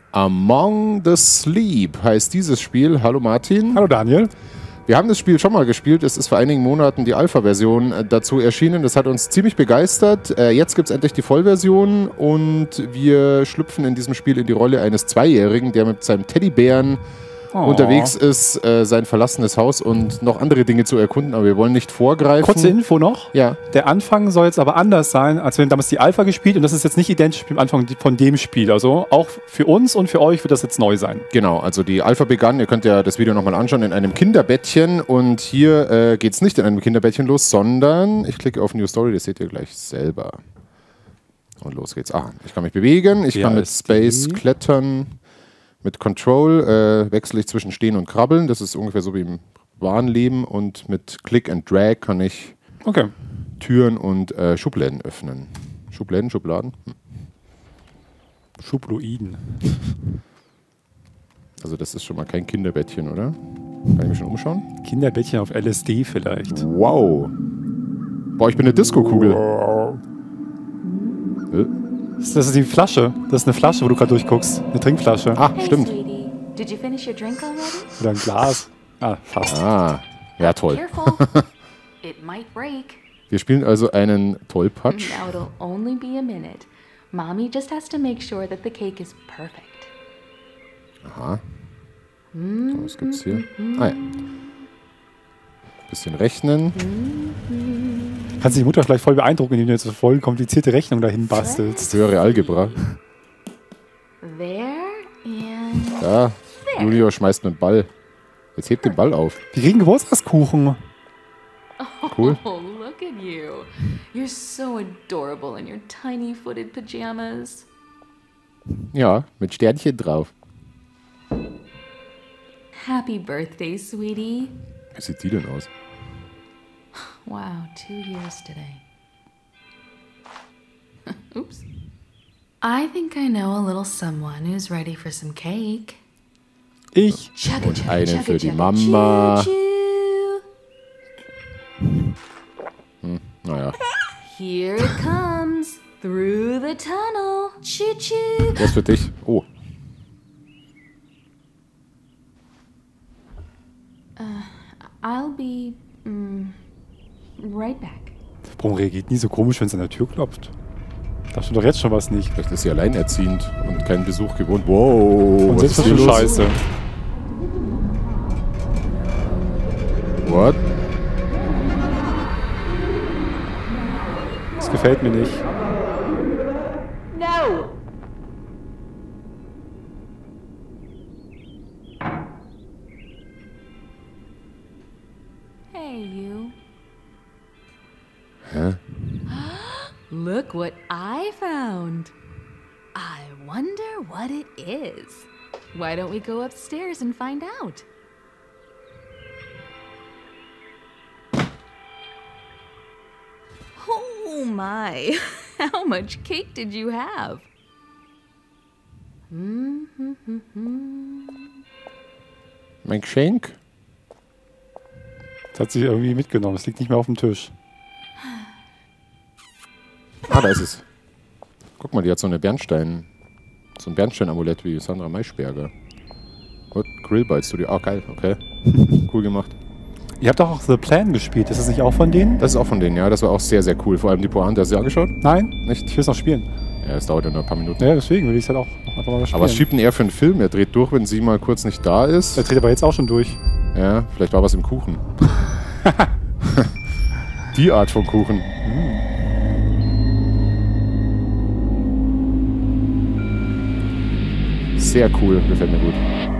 Among the Sleep heißt dieses Spiel. Hallo Martin. Hallo Daniel. Wir haben das Spiel schon mal gespielt. Es ist vor einigen Monaten die Alpha-Version dazu erschienen. Das hat uns ziemlich begeistert. Jetzt gibt es endlich die Vollversion und wir schlüpfen in diesem Spiel in die Rolle eines Zweijährigen, der mit seinem Teddybären unterwegs ist, sein verlassenes Haus und noch andere Dinge zu erkunden, aber wir wollen nicht vorgreifen. Kurze Info noch. Ja. Der Anfang soll jetzt aber anders sein, als wir haben damals die Alpha gespielt und das ist jetzt nicht identisch mit dem Anfang von dem Spiel. Also auch für uns und für euch wird das jetzt neu sein. Genau, also die Alpha begann, ihr könnt ja das Video nochmal anschauen, in einem Kinderbettchen und hier geht es nicht in einem Kinderbettchen los, sondern ich klicke auf New Story, das seht ihr gleich selber. Und los geht's. Ich kann mich bewegen, ich kann mit Space klettern. Mit Control wechsle ich zwischen Stehen und Krabbeln. Das ist ungefähr so wie im wahren Leben. Und mit Click and Drag kann ich Türen und Schubladen öffnen. Schubladen? Schubloiden. Also das ist schon mal kein Kinderbettchen, oder? Kann ich mich schon umschauen? Kinderbettchen auf LSD vielleicht. Wow. Boah, ich bin eine Disco-Kugel. Das ist die Flasche. Das ist eine Flasche, wo du gerade durchguckst. Eine Trinkflasche. Stimmt. Oder ein Glas. Fast. Ja, toll. Wir spielen also einen Tollpatsch. Now it'll only be a minute. Mommy just has to make sure that the cake is perfect. Aha. So, was gibt's hier? Ja. Bisschen rechnen. Kannst du die Mutter vielleicht voll beeindrucken, indem du jetzt so voll komplizierte Rechnung dahin bastelst. Höhere Algebra. There and Ja, Junior schmeißt einen Ball. Jetzt hebt den Ball auf. Wir kriegen Geburtstagskuchen. Cool. Oh, look at you. You're so adorable in your tiny footed pajamas. Ja, mit Sternchen drauf. Happy birthday, sweetie. Wie sieht die denn aus? Wow, 2 years today. Oops. I think I know a little someone who's ready for some cake. Ich. Chugga, Und chugga, einen chugga, für die chugga, Mama. choo, choo. Naja, Here it comes, through the tunnel. Choo choo. der ist für dich. Oh, I'll be right back. Warum reagiert nie so komisch, wenn es an der Tür klopft? Da stimmt doch jetzt schon was nicht. vielleicht ist sie alleinerziehend und keinen Besuch gewohnt. Wow, Und was jetzt ist ist hier schon los? scheiße. What? Das gefällt mir nicht. No. Hey, you. Hä? Look what I found. I wonder what it is. Why don't we go upstairs and find out? Oh my. How much cake did you have? Mein Geschenk? Das hat sie irgendwie mitgenommen. Es liegt nicht mehr auf dem Tisch. Da ist es. Guck mal, die hat so ein Bernstein-Amulett wie Sandra Maischberger. What? Grillbite Studio. Geil, okay. Cool gemacht. Ihr habt doch auch The Plan gespielt. Ist das nicht auch von denen? Das ist auch von denen, ja. Das war auch sehr, sehr cool. Vor allem die Pointe. Hast du sie angeschaut? Nein? Nicht? Ich will es noch spielen. Ja, es dauert ja nur ein paar Minuten. Ja, deswegen will ich es halt auch einfach mal spielen. Aber was schiebt denn er für einen Film? Er dreht durch, wenn sie mal kurz nicht da ist. Er dreht aber jetzt auch schon durch. Ja, vielleicht war was im Kuchen. Die Art von Kuchen. Sehr cool, gefällt mir gut.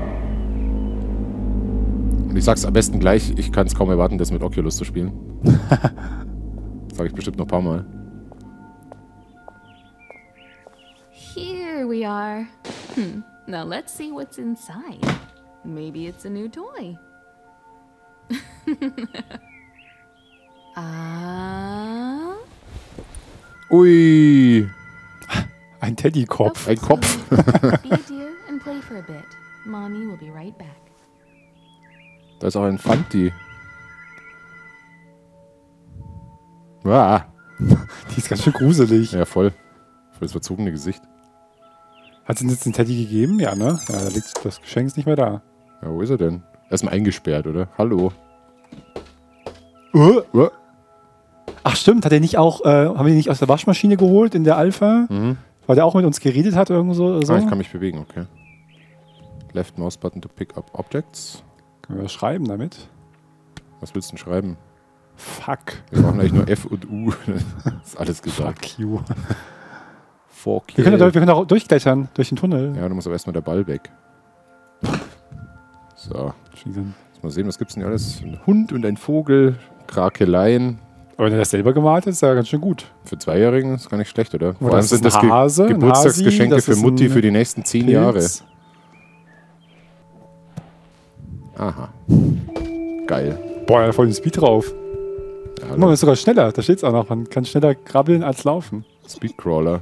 Und ich sag's am besten gleich, ich kann es kaum erwarten, das mit Oculus zu spielen. Sag ich bestimmt noch ein paar Mal. Here we are. Now let's see what's inside. Maybe it's a new toy. Ui, Ein Teddykopf. ein Kopf. Be a dear and play for a bit. Mommy will be right back. Da ist auch ein Fanti. Ah, Die ist ganz schön gruselig. ja, voll. Voll das verzogene Gesicht. Hat es jetzt den Teddy gegeben? Ja, ne? Ja, da liegt das Geschenk ist nicht mehr da. Ja, wo ist er denn? Erstmal eingesperrt, oder? Hallo. Ach stimmt, hat er nicht auch, haben wir ihn nicht aus der Waschmaschine geholt in der Alpha? Weil der auch mit uns geredet hat irgendwo so? Ah, ich kann mich bewegen, okay. Left Mouse Button to pick up objects. Können wir was schreiben damit? Was willst du denn schreiben? Fuck. Wir brauchen eigentlich nur F und U. Das ist alles gesagt. Fuck you. Fuck Wir können auch durchklettern, durch den Tunnel. Ja, du musst aber erstmal der Ball weg. So. Jetzt mal sehen, was gibt's denn hier alles? Ein Hund und ein Vogel, Krakeleien. Aber wenn er das selber gemalt hat, ist ja ganz schön gut. Für Zweijährigen ist gar nicht schlecht, oder? Vor allem das sind ist das ein Hase, ein Geburtstagsgeschenke Hasi, für das ist Mutti ein für die nächsten 10 Pilz. Jahre. Aha. Geil. Boah, er hat voll den Speed drauf. Ja, Guck mal, man ist sogar schneller. Da steht es auch noch. Man kann schneller krabbeln als laufen. Speedcrawler.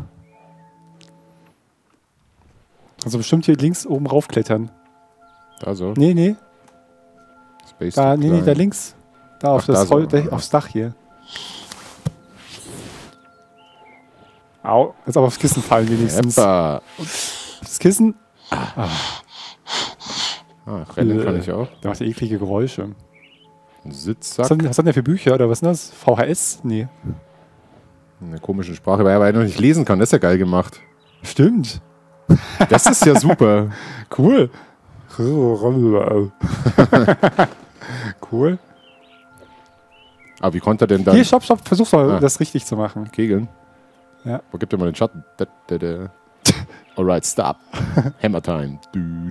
Also bestimmt hier links oben raufklettern. Da so. Nee. Space Da, to nee, climb. da links. Da auf Ach, da so. aufs Dach hier. Au, jetzt aber aufs Kissen fallen wenigstens. Eppa. Das Kissen, Ah, rennen kann ich auch. der macht ja eklige Geräusche. Ein Was Sitzsack. hat denn der für Bücher oder was ist denn das? VHS? Nee. Eine komische Sprache, weil er noch nicht lesen kann. Das ist ja geil gemacht. Stimmt. Das ist ja super. Cool. Cool. Aber wie konnte er denn dann Hier, stopp. Versuch mal, Ah. das richtig zu machen. kegeln? Ja. Wo gibt er mal den Schatten? Alright, stop. Hammer time.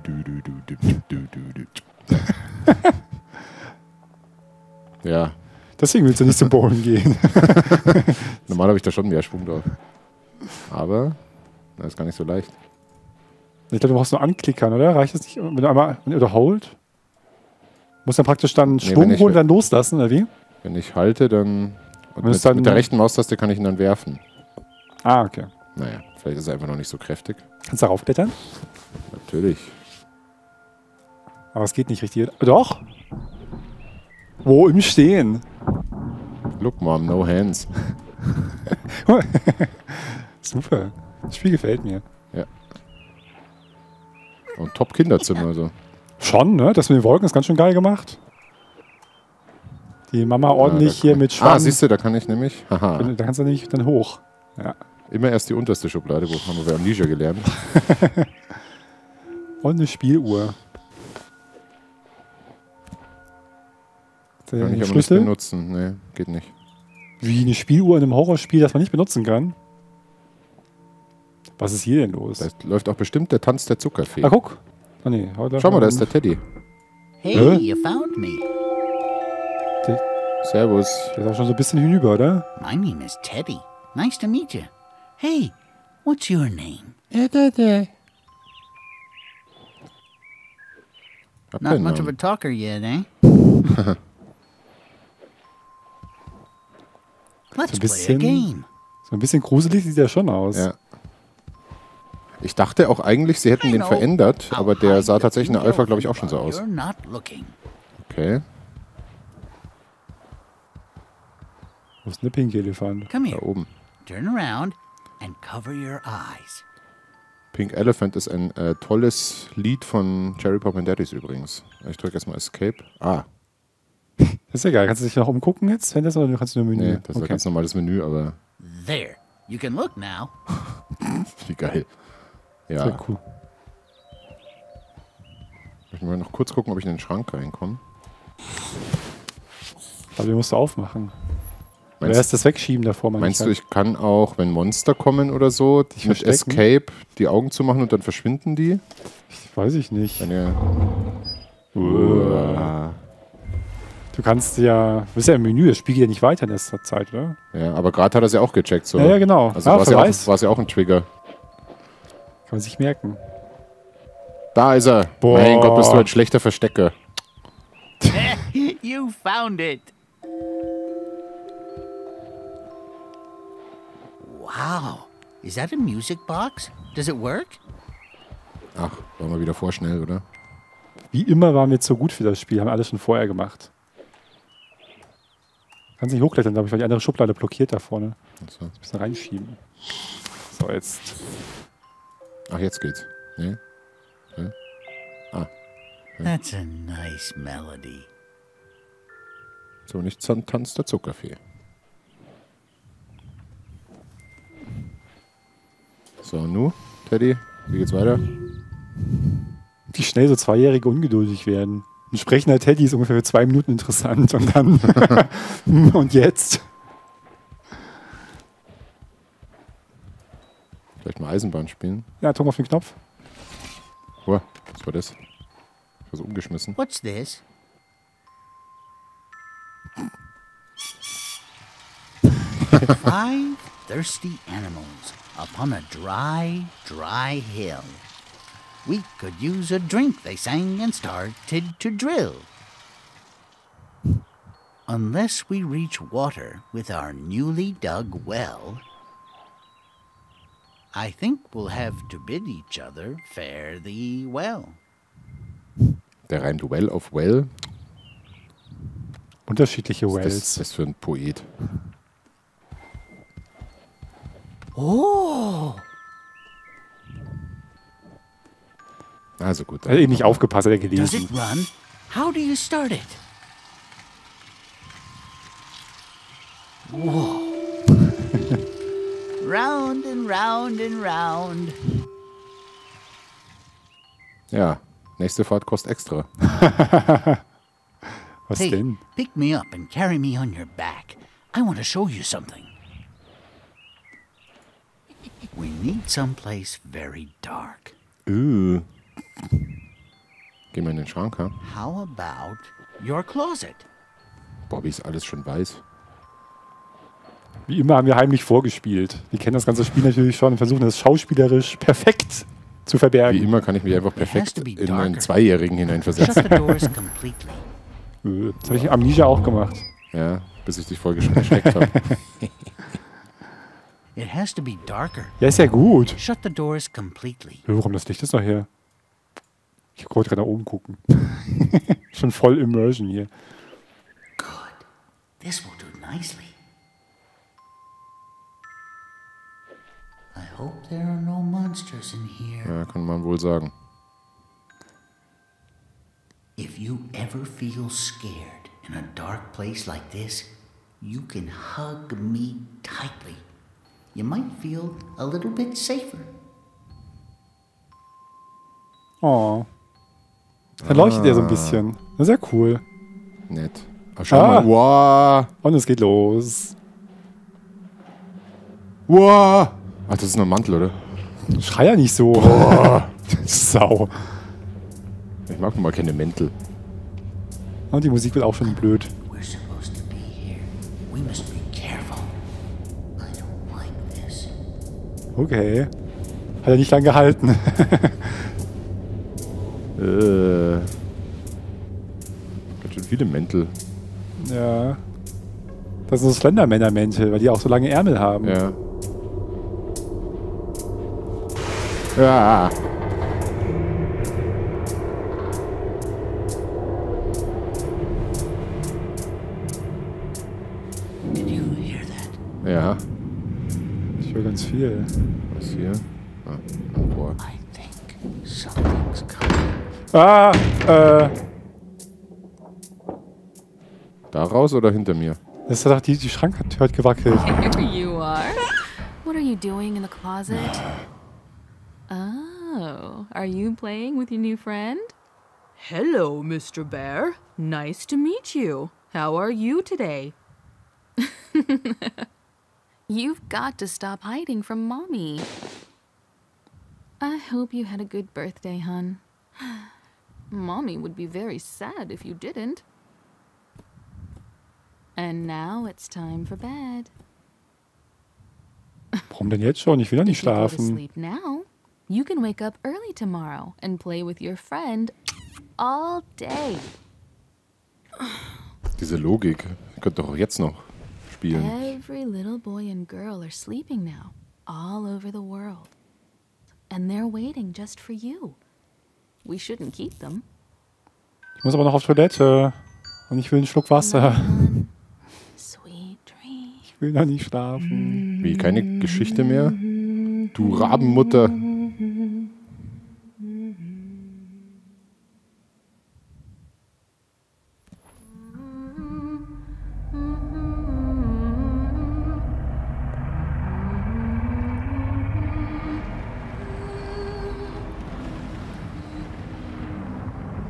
Ja, Deswegen willst du nicht zum Bowlen gehen. normal habe ich da schon mehr Schwung drauf. Aber, das ist gar nicht so leicht. Ich glaube, du brauchst nur anklickern, oder? Reicht das nicht? Wenn du einmal oder hold? Musst dann praktisch dann Schwung wenn ich- holen und dann loslassen, oder wie? Wenn ich halte, dann. Und Wenn es dann- mit der rechten Maustaste kann ich ihn dann werfen. Ah, okay. Naja, vielleicht ist er einfach noch nicht so kräftig. Kannst du darauf klettern? Natürlich. Aber es geht nicht richtig. Doch. Wo? Im Stehen. Look, Mom, no hands. Super. Das Spiel gefällt mir. Und Top-Kinderzimmer. So. Schon, ne? Das mit den Wolken ist ganz schön geil gemacht. Die Mama ordentlich da hier kann- mit Schwamm. Ah, siehst du, da kann ich nämlich. Haha. Da kannst du nämlich dann hoch. Ja. Immer erst die unterste Schublade, wo haben wir bei Amnesia gelernt. Und eine Spieluhr. Kann ich Den aber nicht Schlüssel? benutzen. Nee, geht nicht. Wie eine Spieluhr in einem Horrorspiel, das man nicht benutzen kann? Was ist hier denn los? Da läuft auch bestimmt der Tanz der Zuckerfee. Ah, guck. Ah, nee. Schau mal, da ist der Teddy. Hey, Huh? you found me. Servus. Der ist auch schon so ein bisschen hinüber, oder? My name is Teddy. Nice to meet you. Hey, what's your name? Hab Not keinen much of a Namen. talker yet, eh? Let's So ein play a bisschen- game. So ein bisschen gruselig sieht der schon aus. Ja. Ich dachte auch eigentlich, sie hätten den verändert, aber der sah tatsächlich in der Alpha, glaube ich, auch schon so aus. You're not looking. Okay, Wo ist denn der pinke Elefant? Come da here. oben. Turn around and cover your eyes. Pink Elephant ist ein tolles Lied von Cherry Pop and Daddies übrigens. Ich drücke erstmal Escape. Ah, Das ist egal. Kannst du dich noch umgucken jetzt, wenn das oder du kannst nur Menü? nee, das ist ein ganz normales Menü, aber There. You can look now. wie geil. Ja, Sehr cool. ich muss mal noch kurz gucken, ob ich in den Schrank reinkomme. Aber den musst du aufmachen. Oder Meinst, erst das Wegschieben davor. meinst du, ich kann auch, wenn Monster kommen oder so, mit verstecken? Escape die Augen zumachen und dann verschwinden die? Weiß ich nicht. Wenn ihr Uah. Du kannst ja... Du bist ja im Menü, das Spiel geht ja nicht weiter in letzter Zeit, oder? Ja, aber gerade hat er es ja auch gecheckt. So. Ja, genau. Also Ja, war Verweis. es ja auch ein Trigger. Kann man sich merken. Da ist er. Boah. Mein Gott, bist du ein schlechter Verstecker. You found it. Wow. Is that a music box? Does it work? Ach, waren wir wieder vorschnell, oder? Wie immer waren wir jetzt so gut für das Spiel. Haben wir alles schon vorher gemacht. Kannst nicht hochklettern, glaube ich, weil die andere Schublade blockiert da vorne. So. Ein bisschen reinschieben. So, jetzt. Ach, jetzt geht's. Nee? That's a nice melody. So, nicht tanzt der Zuckerfee. So, nu, Teddy, wie geht's weiter? Wie schnell so Zweijährige ungeduldig werden. Ein sprechender Teddy ist ungefähr für 2 Minuten interessant und dann und jetzt? Vielleicht mal Eisenbahn spielen. Ja, Ton auf den Knopf. Oh, was war das? Ich war so umgeschmissen. What's this? Five thirsty animals upon a dry, dry hill. We could use a drink, they sang and started to drill. Unless we reach water with our newly dug well, I think we'll have to bid each other fare thee well. Der reimt well auf well. Unterschiedliche Was ist Wells. das für ein Poet? Oh! Also gut. Er hat eben nicht aufgepasst, hat er Does gelesen. it run? How do you start it? Whoa. Round and round and round. Ja, nächste Fahrt kostet extra. Was Hey, denn? pick me up and carry me on your back. I want to show you something. We need someplace very dark. Geh mal in den Schrank, ha? How about your closet? Bobby ist alles schon weiß. Wie immer haben wir heimlich vorgespielt. Wir kennen das ganze Spiel natürlich schon und versuchen das schauspielerisch perfekt zu Wie verbergen. immer kann ich mich einfach has perfekt to be in einen darker. Zweijährigen Shut hineinversetzen. the doors completely. Das habe ich in Amnesia auch gemacht. Ja, bis ich dich voll erschreckt habe. It has to be darker. Ja, ist ja gut. Shut the doors completely. Warum das Licht ist noch her? Ich wollte gerade nach oben gucken. Schon voll Immersion hier. Good. This will do nicely. I hope there are no monsters in here. Ja, kann man wohl sagen. If you ever feel scared in a dark place like this, you can hug me tightly. You might feel a little bit safer. Oh. Da leuchtet er so ein bisschen. Das ist ja cool. Nett. Ach, schau mal. Wow. Und es geht los. Wow. Ach, das ist nur ein Mantel, oder? Schrei ja nicht so. Sau. Ich mag nun mal keine Mäntel. Und die Musik wird auch schon blöd. We're supposed to be here. We must be careful. I don't like this. Okay. Hat er nicht lang gehalten. Ganz schön viele Mäntel. Ja. Das sind so Slendermänner-Mäntel, weil die auch so lange Ärmel haben. Ja. Ja. Did you hear that? Ja. Ich höre ganz viel. Was hier? Ah, boah. I think something's coming. Ah, Da raus oder hinter mir? das hat doch die Schrank hat heute gewackelt. Here you are. What are you doing in the closet? Oh, are you playing with your new friend? Hello, Mr. Bear. Nice to meet you. How are you today? You've got to stop hiding from Mommy. I hope you had a good birthday, hon. Mommy would be very sad if you didn't. And now it's time for bed. Warum denn jetzt schon? Ich will doch nicht If you go to schlafen. sleep now, you can wake up early tomorrow and play with your friend all day. Diese Logik. Ihr könnt doch auch jetzt noch spielen. Every little boy and girl are sleeping now, all over the world. And they're waiting just for you. We shouldn't keep them. Ich muss aber noch auf Toilette. Und ich will einen Schluck Wasser. Sweet dreams. Ich will noch nicht schlafen. Wie, keine Geschichte mehr? Du Rabenmutter.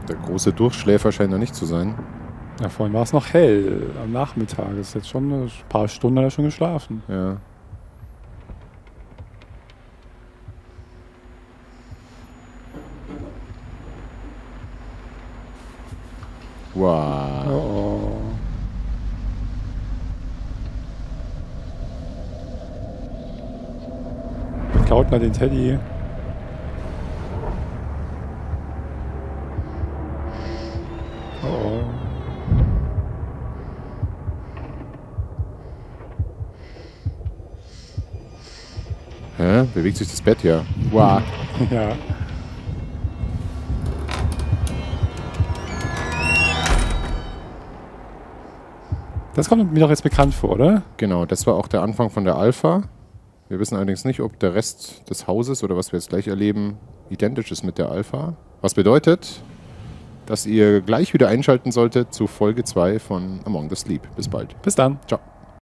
Der große Durchschläfer scheint er nicht zu sein. Ja, vorhin war es noch hell am Nachmittag. Das ist jetzt schon ein paar Stunden hat er schon geschlafen. Ja. Wow. Oh. Klaut mal den Teddy. Oh. Hä? Bewegt sich das Bett ja? Wow. Ja. Das kommt mir doch jetzt bekannt vor, oder? Genau, das war auch der Anfang von der Alpha. Wir wissen allerdings nicht, ob der Rest des Hauses oder was wir jetzt gleich erleben, identisch ist mit der Alpha. Was bedeutet, dass ihr gleich wieder einschalten solltet zu Folge 2 von Among the Sleep. Bis bald. Bis dann. Ciao.